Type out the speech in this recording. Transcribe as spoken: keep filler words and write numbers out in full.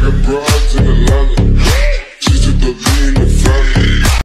got broads in Atlanta. She took the lean